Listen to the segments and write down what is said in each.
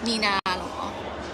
มีนาเหรอ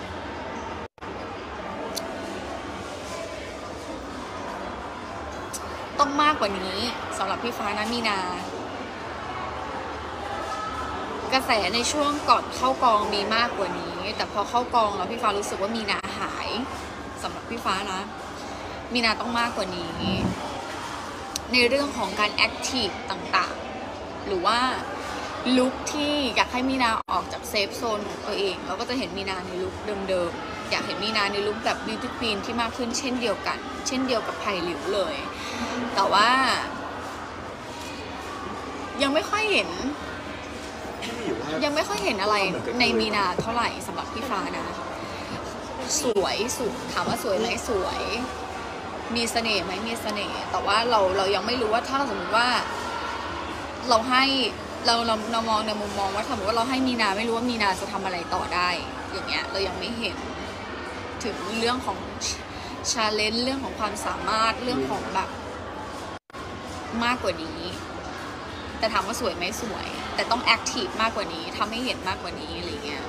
ต้องมากกว่านี้สำหรับพี่ฟ้านะมีนากระแสในช่วงก่อนเข้ากองมีมากกว่านี้แต่พอเข้ากองแล้วพี่ฟ้ารู้สึกว่ามีนาหายสำหรับพี่ฟ้านะมีนาต้องมากกว่านี้ในเรื่องของการแอคทีฟต่างๆหรือว่าลุคที่อยากให้มีนาออกจากเซฟโซนของตัวเองเราก็จะเห็นมีนาในลุคเดิมๆอยากเห็นมีนาในลุคแบบบิวตี้ควีนที่มากขึ้นเช่นเดียวกันเช่นเดียวกับไผ่หลิวเลยแต่ว่ายังไม่ค่อยเห็นอะไรในมีนาเท่าไหร่สำหรับพี่ฟ้านะสวยสุดถามว่าสวยไหมสวยมีเสน่ห์ไหมมีเสน่ห์แต่ว่าเรายังไม่รู้ว่าถ้าสมมติว่าเราให้เรามองในมุมมองว่าสมมติว่าเราให้มีนาไม่รู้ว่ามีนาจะทำอะไรต่อได้อย่างเงี้ยเรายังไม่เห็นถึงเรื่องของชาเลนจ์เรื่องของความสามารถเรื่องของแบบมากกว่านี้แต่ถามว่าสวยไหมสวยแต่ต้องแอคทีฟมากกว่านี้ทำให้เห็นมากกว่านี้อะไรเงี้ย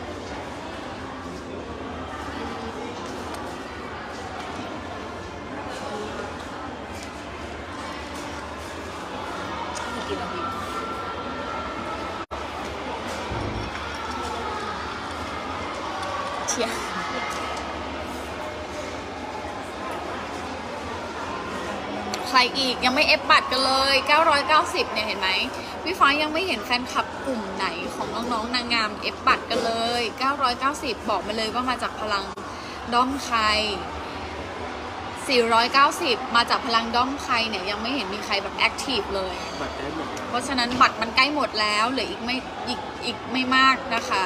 เชียใครอีกยังไม่เอฟบัตรกันเลย990เนี่ยเห็นไหมพี่ฟ้ายังไม่เห็นแฟนคลับกลุ่มไหนของน้องๆนางงามเอฟบัตรกันเลย990บอกมาเลยว่ามาจากพลังด้อมใคร490มาจากพลังด้อมใครเนี่ยยังไม่เห็นมีใครแบบแอคทีฟเลยบัตรได้หมดเพราะฉะนั้นบัตรมันใกล้หมดแล้วเหลืออีกไม่มากนะคะ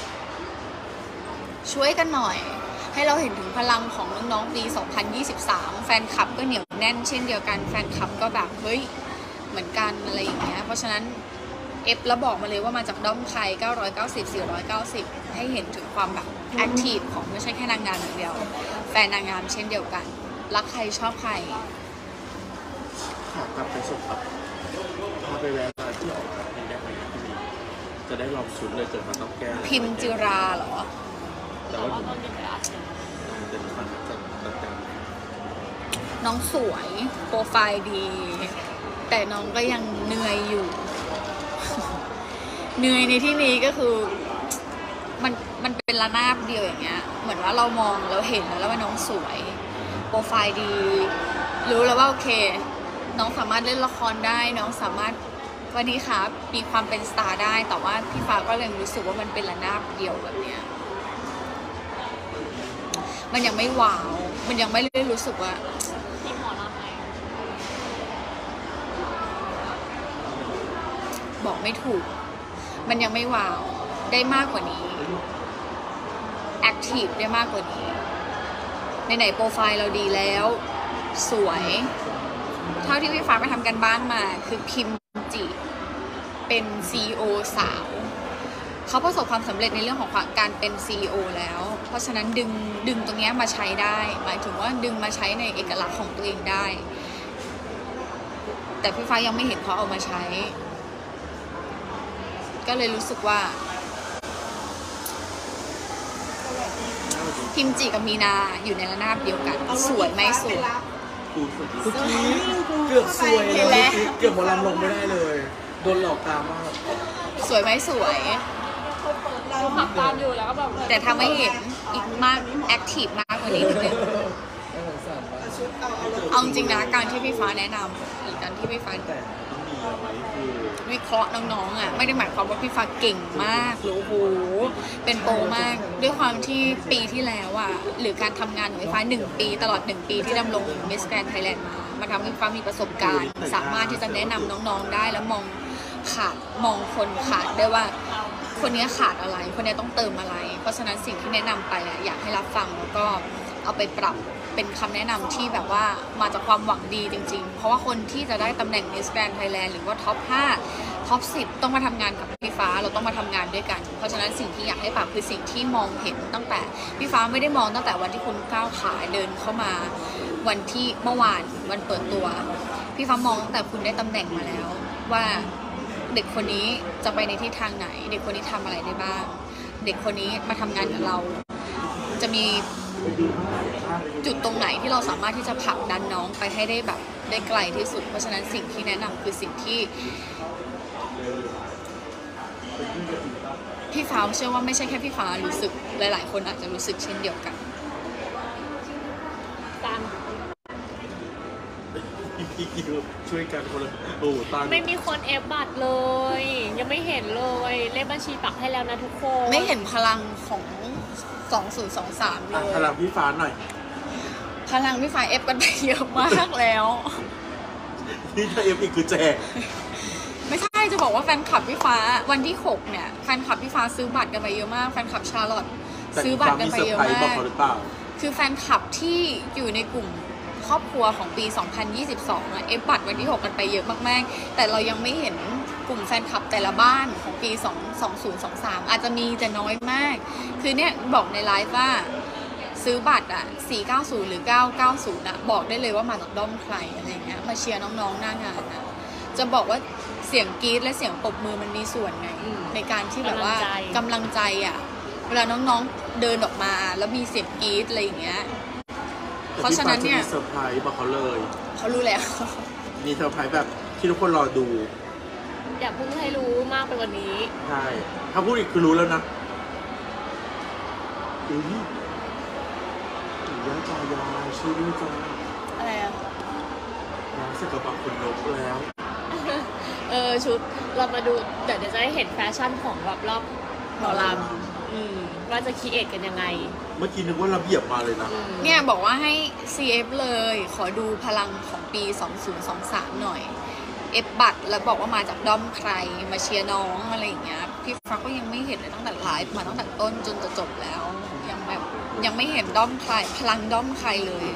ช่วยกันหน่อยให้เราเห็นถึงพลังของน้องๆปี2023แฟนคลับก็เหนียวแน่นเช่นเดียวกันแฟนคลับก็แบบเฮ้ยเหมือนกันอะไรอย่างเงี้ยเพราะฉะนั้นเอฟแล้วบอกมาเลยว่ามาจากด้อมใคร990 490ให้เห็นถึงความแบบแอคทีฟของไม่ใช่แค่นางงามอย่างเดียวแฟนนางงามเช่นเดียวกันรักใครชอบใครขอกลับไปส่งครับพาไปแวะร้านที่ออกแบบนี้ได้ไหมพี่มีจะได้ลองชุดเลยเกิดมาต้องแก้พิมจิราเหรอแต่ว่าเป็นฟันจะตัดน้องสวยโปรไฟล์ดีแต่น้องก็ยังเหนื่อยอยู่ เหนื่อยในที่นี้ก็คือมันเป็นระนาบเดียวอย่างเงี้ยเหมือนว่าเรามองเราเห็นแล้วว่าน้องสวยโปรไฟล์ดีรู้แล้วว่าโอเคน้องสามารถเล่นละครได้น้องสามารถวันนี้ครับมีความเป็นสตาร์ได้แต่ว่าพี่ฟ้าก็เลยรู้สึกว่ามันเป็นระนาบเดียวแบบเนี้ยมันยังไม่ว้าวมันยังไม่ได้รู้สึกว่าที่หมอรับไหมบอกไม่ถูกมันยังไม่ว้าวได้มากกว่านี้แอคทีฟได้มากกว่านี้ไหนๆโปรไฟล์เราดีแล้วสวยเท่าที่พี่ฟ้าไปทำกันบ้านมาคือพิมจิเป็น CEO สาวเขาประสบความสำเร็จในเรื่องของการเป็น CEO แล้วเพราะฉะนั้นดึงตรงนี้มาใช้ได้หมายถึงว่าดึงมาใช้ในเอกลักษณ์ของตัวเองได้แต่พี่ฟ้ายังไม่เห็นเขาเอามาใช้ก็เลยรู้สึกว่าพิมจิกับมีนาอยู่ในระนาบเดียวกันสวยไหมสวยทุกทีเกือบสวยแล้วเกือบหมดลำลงไม่ได้เลยโดนหลอกตามมากสวยไหมสวยเราขับตามอยู่แล้วก็แบบแต่ถ้าไม่เห็นอีกมากแอคทีฟมากกว่านี้นิดนึงเอาจริงนะการที่พี่ฟ้าแนะนำหรือการที่พี่ฟ้าวิเคราะห์น้องๆอ่ะไม่ได้หมายความว่าพี่ฟ้าเก่งมากหรือโอ้โหเป็นโปรมากด้วยความที่ปีที่แล้วอ่ะหรือการทำงานของพี่ฟ้า1 ปีตลอด1 ปีที่ดำรงมิสแกรนด์ไทยแลนด์มาทำให้พี่ฟ้ามีประสบการณ์สามารถที่จะแนะนำน้องๆได้แล้วมองคนขาดได้ว่าคนนี้ขาดอะไรคนนี้ต้องเติมอะไรเพราะฉะนั้นสิ่งที่แนะนำไปอยากให้รับฟังแล้วก็เอาไปปรับเป็นคำแนะนำที่แบบว่ามาจากความหวังดีจริงๆเพราะว่าคนที่จะได้ตำแหน่ง Miss Grand Thailand หรือว่าท็อป 5 ท็อป 10ต้องมาทำงานกับพี่ฟ้าเราต้องมาทำงานด้วยกันเพราะฉะนั้นสิ่งที่อยากให้ปรับคือสิ่งที่มองเห็นตั้งแต่พี่ฟ้าไม่ได้มองตั้งแต่วันที่คุณก้าวขาเดินเข้ามาวันที่เมื่อวานวันเปิดตัวพี่ฟ้ามองตั้งแต่คุณได้ตำแหน่งมาแล้วว่าเด็กคนนี้จะไปในทิศทางไหนเด็กคนนี้ทำอะไรได้บ้างเด็กคนนี้มาทำงานกับเรา จะมีจุดตรงไหนที่เราสามารถที่จะผลักดันน้องไปให้ได้แบบได้ไกลที่สุดเพราะฉะนั้นสิ่งที่แนะนำคือสิ่งที่พี่ฟ้าเชื่อว่าไม่ใช่แค่พี่ฟ้ารู้สึกหลายๆคนอาจจะรู้สึกเช่นเดียวกันตันช่วยกันคนละโอ้ตาไม่มีคนเอฟบัตรเลย ยังไม่เห็นเลยเลขบัญชีปักให้แล้วนะทุกคนไม่เห็นพลังของ 2023 เลยพลังพี่ฟ้าหน่อยพลังพี่ฟ้าเอฟกันไปเยอะมากแล้วนี่ถ้าเอฟอีกคือแจกไม่ใช่จะบอกว่าแฟนคลับพี่ฟ้าวันที่ 6 เนี่ยแฟนคลับพี่ฟ้าซื้อบัตรกันไปเยอะมากแฟนคลับชาร์ลอตซื้อบัตรกันไปเยอะแต่พี่ฟ้มากบอกเขาหรือเปล่าคือแฟนคลับที่อยู่ในกลุ่มครอบครัวของปี 2022อะเอฟบัตรวันที่ 6 กันไปเยอะมากๆแต่เรายังไม่เห็นกลุ่มแฟนคลับแต่ละบ้านของปี 2023 อาจจะมีแต่น้อยมาก คือเนี่ยบอกในไลฟ์ว่าซื้อบัตรอ่ะ 490 หรือ 990 อ่ะ บอกได้เลยว่ามาจากด้อมใครอะไรเงี้ย มาเชียร์น้องๆ หน้างานอ่ะ จะบอกว่าเสียงกรี๊ดและเสียงปรบมือมันมีส่วนไง ในการที่แบบว่ากำลังใจอ่ะ เวลาน้องๆ เดินออกมาแล้วมีเสียงกรี๊ดอะไรอย่างเงี้ย เพราะฉะนั้นเนี่ยแต่พี่ฟ้าจะมีเซอร์ไพรส์บอกเขาเลยเขารู้แล้วมีเซอร์ไพรส์แบบที่ทุกคนรอดูอย่าเพิ่งให้รู้มากไปกว่านี้ใช่ ถ้าพูดอีกคือรู้แล้วนะอุ้ยย่าตายายช่วยด้วยจ้าอะไรอ่ะน้องใส่กระบะขนนกแล้วชุดเรามาดูเดี๋ยวจะได้เห็นแฟชั่นของแบบรอบหมอลำว่าจะคิดเอทกันยังไงเมื่อกี้นึกว่าระเบียบมาเลยนะเนี่ยบอกว่าให้ CF เลย ขอดูพลังของปี 2023 หน่อย F บัตรแล้วบอกว่ามาจากด้อมใครมาเชียร์น้องอะไรอย่างเงี้ย พี่ฟ้าก็ยังไม่เห็นเลยตั้งแต่ไลฟ์มาตั้งแต่ต้นจนจะจบแล้ว ยังไม่เห็นด้อมใครพลังด้อมใครเลย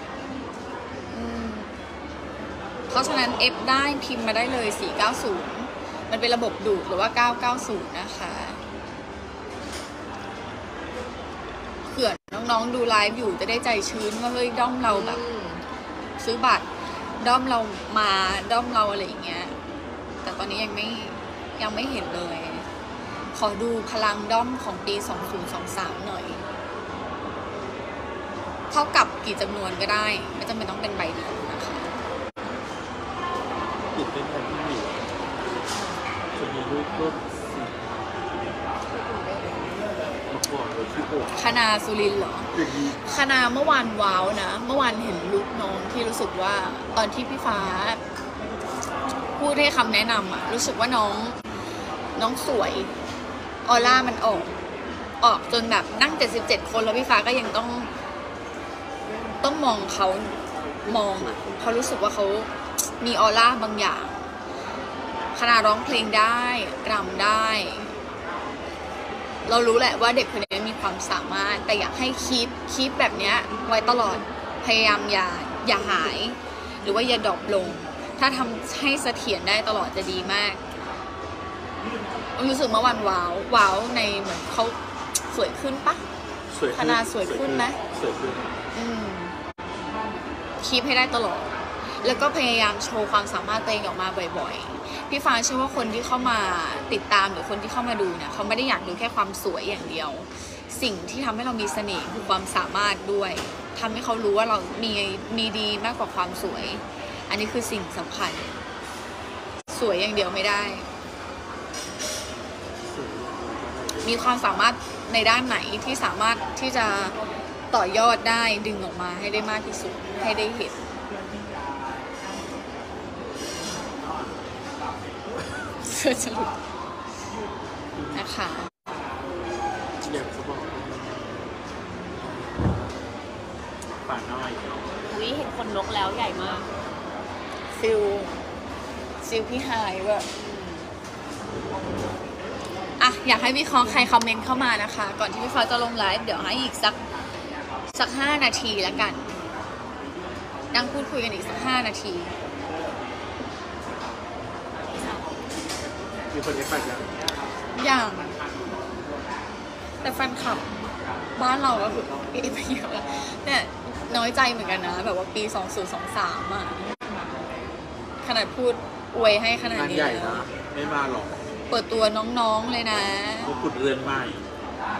เพราะฉะนั้น F ได้พิมพ์มาได้เลย 490 มันเป็นระบบดูดหรือว่า 990 นะคะเผื่อน้องๆดูไลฟ์อยู่จะได้ใจชื้นว่าเฮ้ยด้อมเราแบบซื้อบัตรด้อมเรามาด้อมเราอะไรอย่างเงี้ยแต่ตอนนี้ยังไม่เห็นเลย ขอดูพลังด้อมของปี 2023 หน่อย เท่ากับกี่จำนวนก็ได้ไม่จำเป็นต้องเป็นใบเดียวนะคะติดเป็นแทนที่หมีจะมีรูปต้นมาก่อนเลยที่อกคณาสุรินทร์เหรออย่างนี้คณาเมื่อวานว้าวนะ เมื่อวานเห็นลุคน้องที่รู้สึกว่าตอนที่พี่ฟ้าพูดให้คำแนะนำอะรู้สึกว่าน้องสวยออร่ามันออกจนแบบนั่ง77 คนแล้วพี่ฟ้าก็ยังต้องมองเขาอะเขารู้สึกว่าเขามีออร่าบางอย่างขนาดร้องเพลงได้รำได้ เรารู้แหละว่าเด็กคนนี้มีความสามารถแต่อยากให้คีปแบบเนี้ยไว้ตลอดพยายามอย่าหาย หรือว่าอย่าดรอปลง ถ้าทำให้เสถียรได้ตลอดจะดีมากรู้สึกเมื่อวันว้าวในเหมือนเขาสวยขึ้นปะ คณาสวยขึ้นไหมสวยขึ้นคีปให้ได้ตลอด แล้วก็พยายามโชว์ความสามารถตัวเองออกมาบ่อยๆ พี่ฟ้าเชื่อว่าคนที่เข้ามาติดตามหรือคนที่เข้ามาดูเนี่ยเขาไม่ได้อยากดูแค่ความสวยอย่างเดียว สิ่งที่ทำให้เรามีเสน่ห์คือความสามารถด้วยทำให้เขารู้ว่าเรามีดีมากกว่าความสวย อันนี้คือสิ่งสำคัญ สวยอย่างเดียวไม่ได้ มีความสามารถในด้านไหนที่สามารถที่จะต่อยอดได้ดึงออกมาให้ได้มากที่สุดให้ได้เห็นเสื้อจะหลุดนะคะอยากจะบอกป่าน้อยวิเห็นคนนกแล้วใหญ่มากฟิลพี่ไฮแบบอ่ะอยากให้วิเคราะห์ใครคอมเมนต์เข้ามานะคะ ก่อนที่พี่ฟ้าจะลงไลฟ์เดี๋ยวให้อีกสัก5 นาทีแล้วกันนั่งพูดคุยกันอีกสัก5 นาทีมีคนได้ไปยังอย่างแต่แฟนคลับบ้านเราก็คือปีไปเยอะแล้วเนี่ยน้อยใจเหมือนกันนะ แบบว่าปี 2023 อ่ะ ขนาดพูดอวยให้ขนาดงานนี้ใหญ่แล้วนะ ไม่มาหรอกเปิดตัวน้องๆเลยนะมงกุฎเรือนใหม่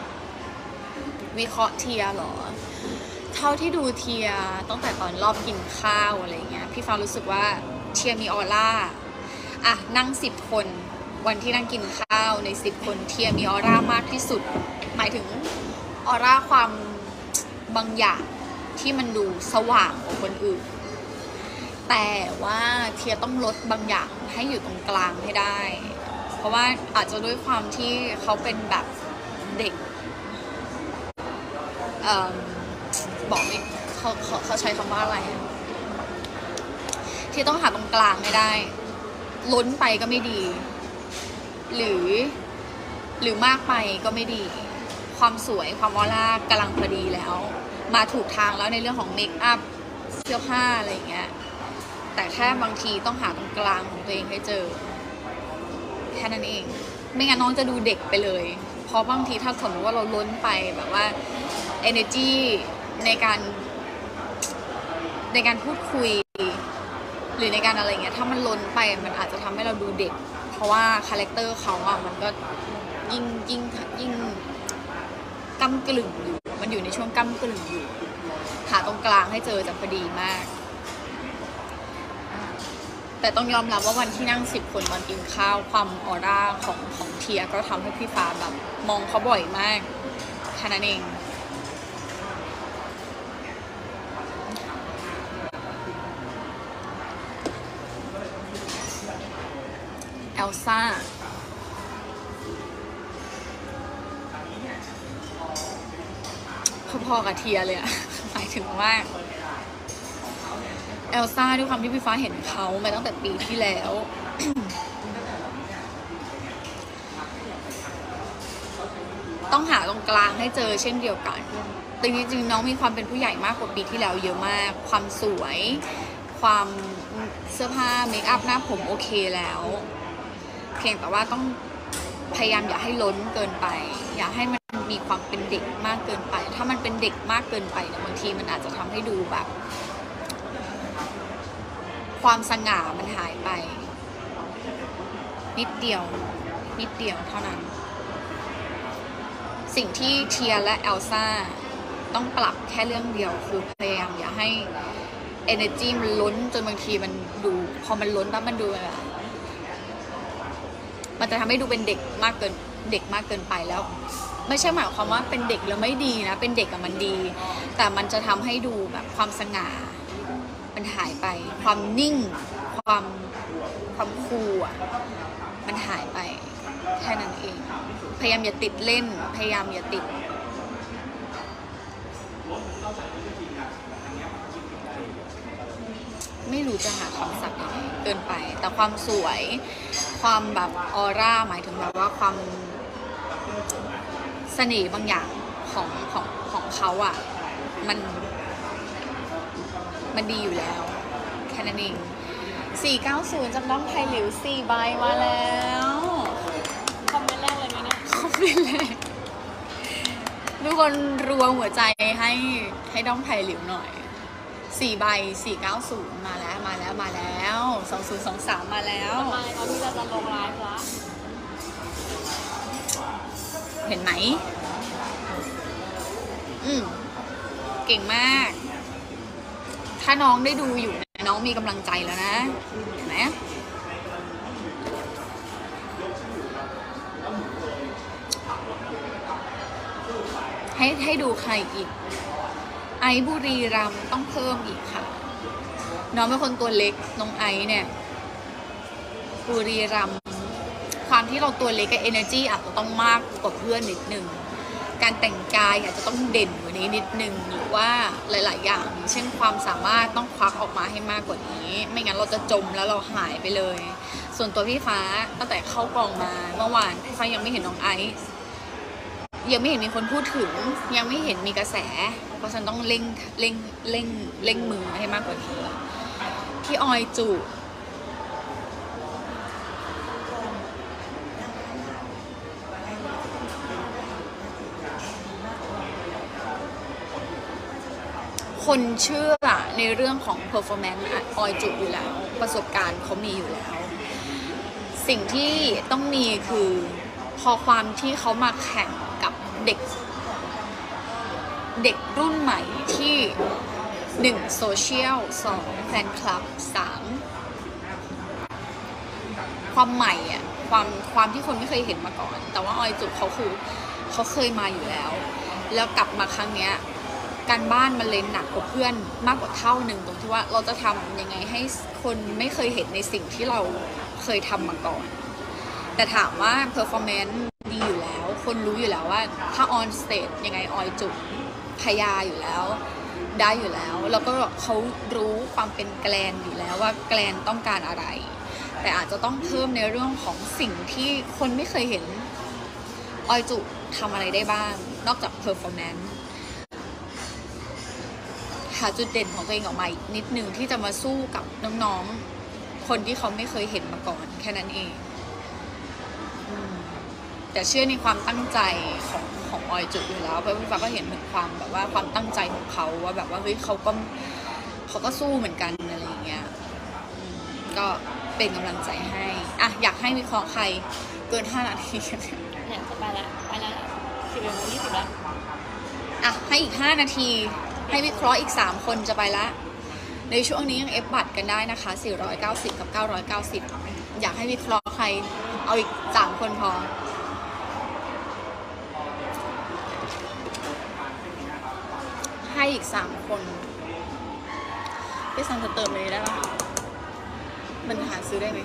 วิเคราะห์เทียเหรอเท่าที่ดูเทียตั้งแต่ตอนรอบกินข้าวอะไรเงี้ยพี่ฟ้ารู้สึกว่าเทียมีออร่าอะนั่ง10 คนวันที่นั่งกินข้าวใน10 คนเทียมีออร่ามากที่สุดหมายถึงออร่าความบางอย่างที่มันดูสว่างกว่าคนอื่นแต่ว่าเทียต้องลดบางอย่างให้อยู่ตรงกลางให้ได้เพราะว่าอาจจะด้วยความที่เขาเป็นแบบเด็กบอกไม่เขาใช้คำว่าอะไรที่ต้องหาตรงกลางไม่ได้ล้นไปก็ไม่ดีหรือมากไปก็ไม่ดีความสวยความออร่ากำลังพอดีแล้วมาถูกทางแล้วในเรื่องของเมคอัพเสื้อผ้าอะไรอย่างเงี้ยแต่แค่บางทีต้องหาตรงกลางของตัวเองให้เจอแค่นั้นเองไม่งั้นน้องจะดูเด็กไปเลยเพราะบางทีถ้าสมมติว่าเราล้นไปแบบว่า energy ในการพูดคุยหรือในการอะไรเงี้ยถ้ามันล้นไปมันอาจจะทำให้เราดูเด็กเพราะว่าคาแรคเตอร์เขาอะมันก็ยิ่งก้ำกลึ่งอยู่มันอยู่ในช่วงก้ำกลึ่งอยู่หาตรงกลางให้เจอจะพอดีมากแต่ต้องยอมรับว่าวันที่นั่ง10 คนตอนกินข้าวความออร่าของเทียก็ทำให้พี่ฟ้าแบบมองเขาบ่อยมากแค่นั้นเองเอลซ่าพอๆกับเทียเลยอะหมายถึงว่าเอลซ่าด้วยความที่พี่ฟ้าเห็นเขามาตั้งแต่ปีที่แล้ว ต้องหาตรงกลางให้เจอเช่นเดียวกันแต่จริงๆน้องมีความเป็นผู้ใหญ่มากกว่าปีที่แล้วเยอะมากความสวยความเสื้อผ้าเมคอัพหน้าผมโอเคแล้วเพียงแต่ว่าต้องพยายามอย่าให้ล้นเกินไปอย่าให้มันมีความเป็นเด็กมากเกินไปถ้ามันเป็นเด็กมากเกินไปเนี่ยบางทีมันอาจจะทำให้ดูแบบความสง่ามันหายไปนิดเดียวเท่านั้นสิ่งที่เทียและเอลซ่าต้องปรับแค่เรื่องเดียวคือพยายามอย่าให้ energy มันล้นจนบางทีมันดูพอมันล้นแล้วมันดูแบบมันจะทำให้ดูเป็นเด็กมากเกินไปแล้วไม่ใช่หมายความว่าเป็นเด็กแล้วไม่ดีนะเป็นเด็กกับมันดีแต่มันจะทำให้ดูแบบความสง่ามันหายไปความนิ่งความคูลอ่ะมันหายไปแค่นั้นเองพยายามอย่าติดเล่นพยายามอย่าติดไม่รู้จะหาคำศัพท์ยังไงเกินไปแต่ความสวยความแบบออร่าหมายถึงแบบว่าความเสน่ห์บางอย่างของเขาอ่ะมันดีอยู่แล้วแค่นั้นเอง490จากน้องไทยหลิว4 ใบมาแล้วคอมเมนต์แรกเลยไหมเนี่ยคอมเมนต์แรกทุกคนรัวหัวใจให้น้องไทยหลิวหน่อย4 ใบ490มาแล้ว2023มาแล้วทำไมเขาที่จะลงไลฟ์ละเห็นไหมเก่งมากถ้าน้องได้ดูอยู่น้องมีกำลังใจแล้วนะเห็นไหมให้ดูใครอีกไอซ์บุรีรัมย์ต้องเพิ่มอีกค่ะน้องเป็นคนตัวเล็กน้องไอซ์เนี่ยบุรีรัมย์ความที่เราตัวเล็กกับ energy อาจจะต้องมากกว่าเพื่อนนิดนึงการแต่งกายอาจจะต้องเด่นกว่านี้นิดนึงหรือว่าหลายๆอย่างเช่นความสามารถต้องควักออกมาให้มากกว่านี้ไม่งั้นเราจะจมแล้วเราหายไปเลยส่วนตัวพี่ฟ้าตั้งแต่เข้ากองมาเมื่อวานพี่ฟ้ายังไม่เห็นน้องไอซ์ยังไม่เห็นมีคนพูดถึงยังไม่เห็นมีกระแสเพราะฉันต้องเร่งมือให้มากกว่านี้พี่ออยจูคนเชื่อในเรื่องของ performance ออยจุอยู่แล้วประสบการณ์เขามีอยู่แล้วสิ่งที่ต้องมีคือพอความที่เขามาแข่งกับเด็กเด็กรุ่นใหม่ที่1โซเชียล2แฟนคลับ3ความใหม่อ่ะความที่คนไม่เคยเห็นมาก่อน แต่ว่าออยจุกเขาคือเขาเคยมาอยู่แล้วแล้วกลับมาครั้งเนี้ยการบ้านมันเลยหนักกว่าเพื่อนมากกว่าเท่าหนึ่งตรงที่ว่าเราจะทำยังไงให้คนไม่เคยเห็นในสิ่งที่เราเคยทำมาก่อนแต่ถามว่า performance ดีอยู่แล้วคนรู้อยู่แล้วว่าถ้า on stage ยังไงออยจุกพยาอยู่แล้วได้อยู่แล้วแล้วก็เขารู้ความเป็นแกลนอยู่แล้วว่าแกลนต้องการอะไรแต่อาจจะต้องเพิ่มในเรื่องของสิ่งที่คนไม่เคยเห็นออยจุทำอะไรได้บ้างนอกจาก performance หาจุดเด่นของตัวเองออกมาอีกนิดนึงที่จะมาสู้กับน้องๆคนที่เขาไม่เคยเห็นมาก่อนแค่นั้นเองแต่เชื่อในความตั้งใจของออยจุอยู่แล้วเพราะพี่ฟ้าก็เห็นถึงความแบบว่าความตั้งใจของเขาว่าแบบว่าเฮ้ยเขาก็สู้เหมือนกันอะไรอย่างเงี้ยก็เป็นกำลังใจให้อ่ะอยากให้วิเคราะห์ใครเกิน5 นาทีเนี่ยจะไปแล้ว11:20แล้วอ่ะให้อีก5 นาทีให้วิเคราะห์อีก3 คนจะไปละในช่วงนี้ยังเอฟบัตรกันได้นะคะ490กับ990อยากให้วิเคราะห์ใครเอาอีก3 คนพอให้อีก3 คนพี่ซันจะเติมเลยได้ปะมันหาซื้อได้ไหม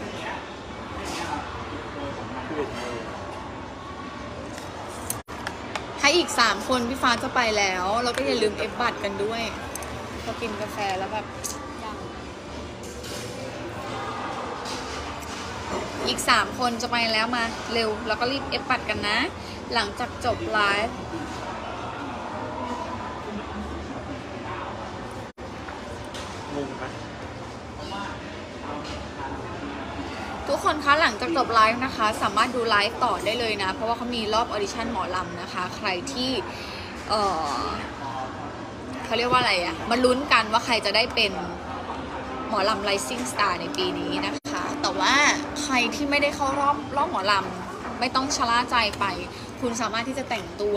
ให้อีก3 คนพี่ฟ้าจะไปแล้วเราก็อย่าลืมเอฟบัตรกันด้วยพอกินกาแฟแล้วแบบอีก3 คนจะไปแล้วมาเร็วแล้วก็รีบเอฟบัตรกันนะหลังจากจบไลฟ์ทุกคนคะหลังจากจบไลฟ์นะคะสามารถดูไลฟ์ต่อได้เลยนะเพราะว่าเขามีรอบออดิชั่นหมอลำนะคะใครที่เขาเรียกว่าอะไรอะมาลุ้นกันว่าใครจะได้เป็นหมอลำ Rising Star ในปีนี้นะคะแต่ว่าใครที่ไม่ได้เข้ารอบหมอลำไม่ต้องชะล่าใจไปคุณสามารถที่จะแต่งตัว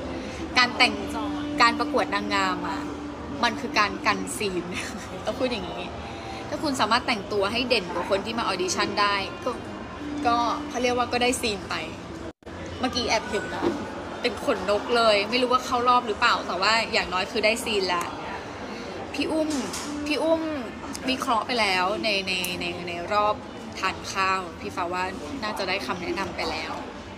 การประกวดนางงามอะมันคือการกันซีนต้องพูดอย่างนี้ถ้าคุณสามารถแต่งตัวให้เด่นกว่าคนที่มาออดิชั่นได้ก็เขาเรียกว่าก็ได้ซีนไปเมื่อกี้แอบเห็นนะเป็นขนนกเลยไม่รู้ว่าเข้ารอบหรือเปล่าแต่ว่าอย่างน้อยคือได้ซีนละพี่อุ้มวิเคราะห์ไปแล้วในรอบทานข้าวพี่ฟ้าว่าน่าจะได้คำแนะนำไปแล้ว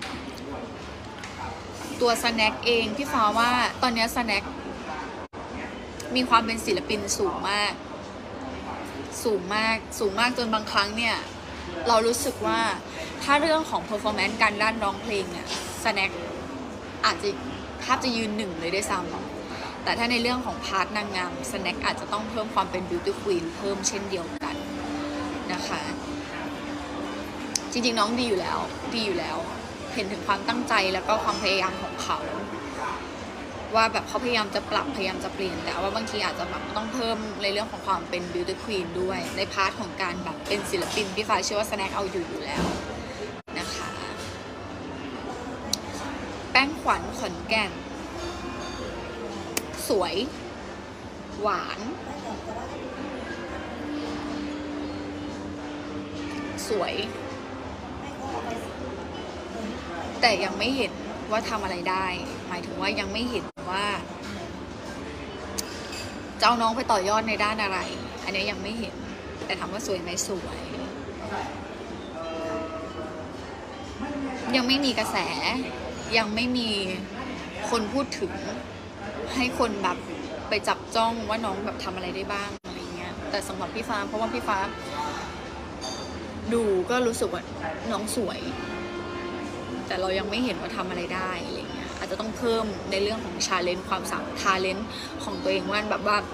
ตัวสแน็คเองพี่ฟ้าว่าตอนนี้สแน็คมีความเป็นศิลปินสูงมากจนบางครั้งเนี่ยเรารู้สึกว่าถ้าเรื่องของ performance การด้านร้องเพลงเนี่ยสแน็คอาจจะแทบจะยืน1เลยด้วยซ้ำแต่ถ้าในเรื่องของพาร์ทนางงามสแน็คอาจจะต้องเพิ่มความเป็น beauty queen เพิ่มเช่นเดียวกันนะคะจริงๆน้องดีอยู่แล้วเห็นถึงความตั้งใจแล้วก็ความพยายามของเขาว่าแบบเขาพยายามจะปรับพยายามจะเปลี่ยนแต่ว่าบางทีอาจจะแบบต้องเพิ่มในเรื่องของความเป็น beauty queen ด้วยในพาร์ทของการแบบเป็นศิลปินพี่ฟ้าเชื่อว่าสแน็คเอาอยู่แล้วนะคะแป้งขวัญขอนแก่นสวยหวานสวยแต่ยังไม่เห็นว่าทำอะไรได้หมายถึงว่ายังไม่เห็นว่าจะเอาน้องไปต่อยอดในด้านอะไรอันนี้ยังไม่เห็นแต่ถามว่าสวยไหมสวยยังไม่มีกระแสยังไม่มีคนพูดถึงให้คนแบบไปจับจ้องว่าน้องแบบทำอะไรได้บ้างอะไรเงี้ยแต่สำหรับพี่ฟ้าเพราะว่าพี่ฟ้าดูก็รู้สึกว่าน้องสวยแต่เรายังไม่เห็นว่าทำอะไรได้อะไรเงี้ยอาจจะต้องเพิ่มในเรื่องของชาเลนจ์ความสามารถทาเลนต์ของตัวเองว่าแบบว่า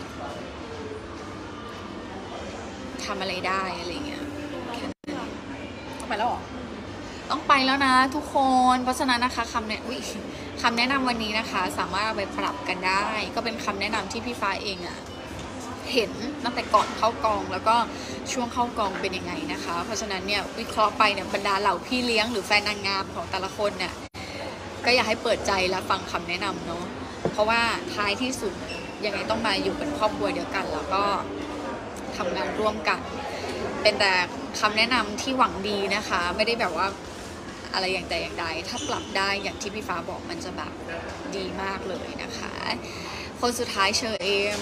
ทำอะไรได้อะไรเงี้ยต้องไปแล้วหรอต้องไปแล้วนะทุกคนเพราะฉะนั้นนะคะคำแนะนำวันนี้นะคะสามารถเอาไปปรับกันได้ก็เป็นคำแนะนำที่พี่ฟ้าเองอะเห็นตั้งแต่ก่อนเข้ากองแล้วก็ช่วงเข้ากองเป็นยังไงนะคะเพราะฉะนั้นเนี่ยวิเคราะห์ไปเนี่ยบรรดาเหล่าพี่เลี้ยงหรือแฟนนางงามของแต่ละคนเนี่ยก็อยากให้เปิดใจและฟังคำแนะนำเนาะเพราะว่าท้ายที่สุดยังไงต้องมาอยู่เป็นครอบครัวเดียวกัน แล้วก็ทำงานร่วมกัน เป็นแต่คำแนะนำที่หวังดีนะคะ ไม่ได้แบบว่าอะไรอย่างใดถ้าปรับได้อย่างที่พี่ฟ้าบอกมันจะแบบดีมากเลยนะคะ คนสุดท้ายเชอเอม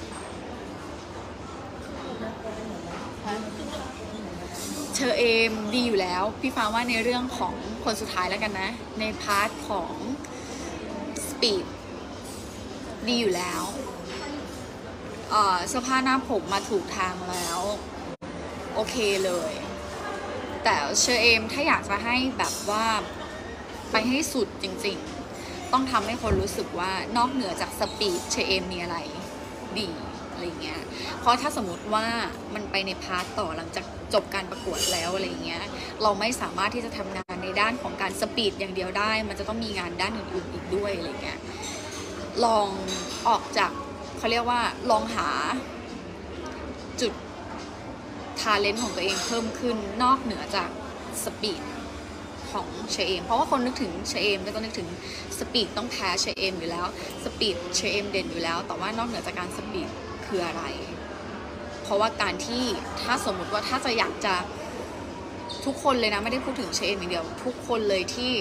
ดีอยู่แล้วพี่ฟ้าว่าในเรื่องของคนสุดท้ายแล้วกันนะในพาร์ทของสปีดดีอยู่แล้วเสื้อผ้าหน้าผมมาถูกทางแล้วโอเคเลยแต่เชอเอมถ้าอยากจะให้แบบว่าไปให้สุดจริงๆต้องทำให้คนรู้สึกว่านอกเหนือจากสปีดเชอเอมมีอะไรดีอะไรเงี้ยเพราะถ้าสมมติว่ามันไปในพาร์ทต่อหลังจากจบการประกวดแล้วอะไรเงี้ยเราไม่สามารถที่จะทำงานในด้านของการสปีดอย่างเดียวได้มันจะต้องมีงานด้านอื่นๆอีกด้วยอะไรเงี้ยลองออกจากเขาเรียกว่าลองหาจุดทาเลนต์ของตัวเองเพิ่มขึ้นนอกเหนือจากสปีดของเชเอมเพราะว่าคนนึกถึงเชเอมก็ต้องนึกถึงสปีดต้องแพ้เชเอมอยู่แล้วสปีดเชเอมเด่นอยู่แล้วแต่ว่านอกเหนือจากการสปีดคืออะไรเพราะว่าการที่ถ้าสมมุติว่าถ้าจะอยากจะทุกคนเลยนะไม่ได้พูดถึงเชเอมอย่างเดียวทุกคนเลยที่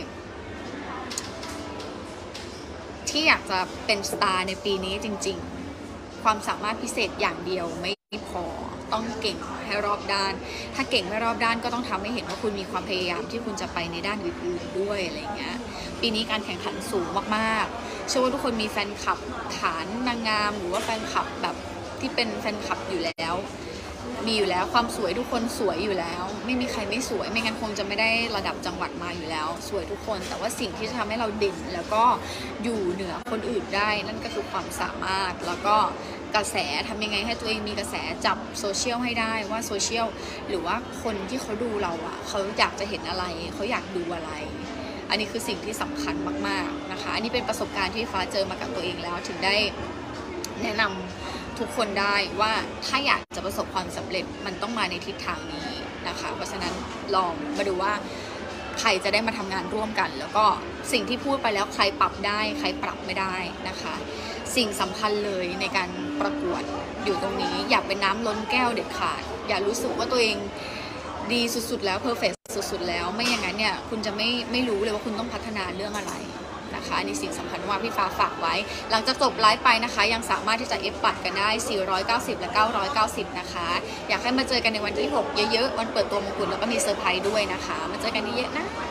อยากจะเป็นสตาร์ในปีนี้จริงๆความสามารถพิเศษอย่างเดียวไม่พอต้องเก่งให้รอบด้านถ้าเก่งไม่รอบด้านก็ต้องทำให้เห็นว่าคุณมีความพยายามที่คุณจะไปในด้านอื่นๆด้วยอะไรเงี้ยปีนี้การแข่งขันสูงมากๆเชื่อว่าทุกคนมีแฟนคลับฐานนางงามหรือว่าแฟนคลับแบบที่เป็นแฟนคลับอยู่แล้วมีอยู่แล้วความสวยทุกคนสวยอยู่แล้วไม่มีใครไม่สวยไม่งั้นคงจะไม่ได้ระดับจังหวัดมาอยู่แล้วสวยทุกคนแต่ว่าสิ่งที่จะทำให้เราเด่นแล้วก็อยู่เหนือคนอื่นได้นั่นก็คือความสามารถแล้วก็กระแสทำยังไงให้ตัวเองมีกระแสจับโซเชียลให้ได้ว่าโซเชียลหรือว่าคนที่เขาดูเราอ่ะเขาอยากจะเห็นอะไรเขาอยากดูอะไรอันนี้คือสิ่งที่สำคัญมากๆนะคะอันนี้เป็นประสบการณ์ที่ฟ้าเจอมากับตัวเองแล้วถึงได้แนะนำทุกคนได้ว่าถ้าอยากจะประสบความสำเร็จมันต้องมาในทิศทางนี้นะคะเพราะฉะนั้นลองมาดูว่าใครจะได้มาทำงานร่วมกันแล้วก็สิ่งที่พูดไปแล้วใครปรับได้ใครปรับไม่ได้นะคะสิ่งสำคัญเลยในการประกวดอยู่ตรงนี้อย่าเป็นน้ำล้นแก้วเด็ดขาดอย่ารู้สึกว่าตัวเองดีสุดๆแล้วเพอร์เฟคสุดๆแล้วไม่อย่างนั้นเนี่ยคุณจะไม่รู้เลยว่าคุณต้องพัฒนาเรื่องอะไรนะคะอันนี้สิ่งสำคัญว่าพี่ฟ้าฝากไว้หลังจากจบไลฟ์ไปนะคะยังสามารถที่จะเอฟบัตรกันได้490และ990นะคะอยากให้มาเจอกันในวันที่6เยอะๆวันเปิดตัวมงกุฎแล้วก็มีเซอร์ไพรส์ด้วยนะคะมาเจอกันเยอะๆนะ